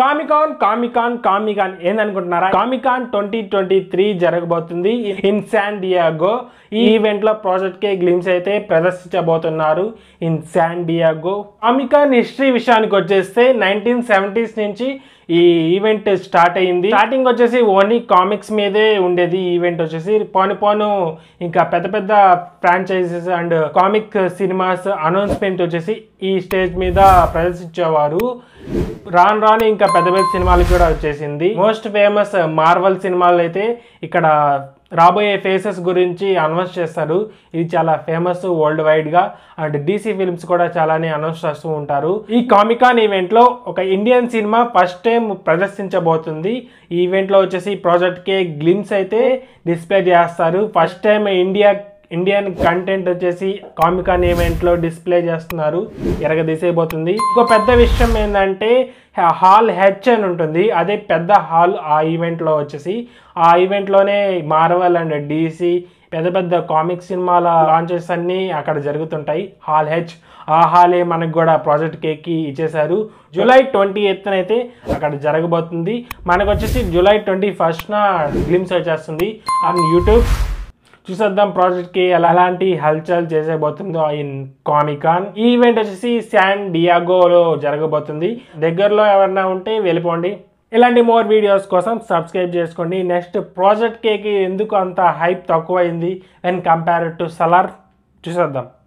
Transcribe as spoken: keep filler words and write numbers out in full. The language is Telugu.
కామికాన్ కామికాన్ కామికాన్ ఏందనుకుంటున్నారా? కామికాన్ ట్వంటీ ట్వంటీ త్రీ జరగబోతుంది ఇన్ శాన్ డియాగో. ఈ ఈవెంట్ లో ప్రాజెక్ట్ కే గ్లిమ్స్ అయితే ప్రదర్శించబోతున్నారు in San Diego. Comic Con history విషయానికి వచ్చేస్తే నైన్టీన్ సెవెంటీస్ నుంచి ఈ ఈవెంట్ స్టార్ట్ అయ్యింది. స్టార్టింగ్ వచ్చేసి ఓన్లీ కామిక్స్ మీదే ఉండేది. ఈవెంట్ వచ్చేసి పోను పోను ఇంకా పెద్ద పెద్ద franchises and comic cinemas announcement వచ్చేసి ఈ స్టేజ్ మీద ప్రదర్శించేవారు. రాను రాను ఇంకా పెద్ద పెద్ద సినిమాలు కూడా వచ్చేసింది. మోస్ట్ ఫేమస్ మార్వల్ సినిమాలు అయితే ఇక్కడ రాబోయే ఫేసెస్ గురించి అనౌన్స్ చేస్తారు. ఇది చాలా ఫేమస్ వరల్డ్ వైడ్ గా. అండ్ డీసీ ఫిల్మ్స్ కూడా చాలానే అనౌన్స్ చేస్తూ ఉంటారు. ఈ కామికాన్ ఈవెంట్ లో ఒక ఇండియన్ సినిమా ఫస్ట్ టైం ప్రదర్శించబోతుంది. ఈ ఈవెంట్ లో వచ్చేసి ప్రాజెక్ట్ కే గ్లిమ్స్ అయితే డిస్ప్లే చేస్తారు. First time India Indian content వచ్చేసి కామికాన్ ఈవెంట్ లో డిస్ప్లే చేస్తున్నారు. ఎరగదీసేయబోతుంది. ఇంకో పెద్ద విషయం ఏంటంటే హాల్ హెచ్ అని ఉంటుంది. అదే పెద్ద హాల్ ఆ ఈవెంట్ లో వచ్చేసి. ఆ ఈవెంట్ లోనే మార్వల్ అండ్ డీసీ పెద్ద పెద్ద కామిక్ సినిమాల లాంచెస్ అన్ని అక్కడ జరుగుతుంటాయి. హాల్ హెచ్ ఆ హాలే మనకు కూడా ప్రాజెక్ట్ కేకి ఇచ్చేసారు. జూలై ట్వంటీ ఎయిత్ అయితే అక్కడ జరగబోతుంది. మనకు వచ్చేసి జూలై ట్వంటీ ఫస్ట్ న గ్లిమ్స్ వచ్చేస్తుంది ఆన్ యూట్యూబ్. చూసేద్దాం ప్రాజెక్ట్ కి ఎలాంటి హల్చల్ చేసేబోతుందో ఇన్ కామికాన్. ఈ ఈవెంట్ వచ్చేసి శాన్ డియాగోలో జరగబోతుంది. దగ్గరలో ఎవరైనా ఉంటే వెళ్ళిపోండి. ఇలాంటి మోర్ వీడియోస్ కోసం సబ్స్క్రైబ్ చేసుకోండి. నెక్స్ట్ ప్రాజెక్ట్ కేకి ఎందుకు అంత హైప్ తక్కువైంది వెన్ కంపేర్డ్ టు సలార్ చూసేద్దాం.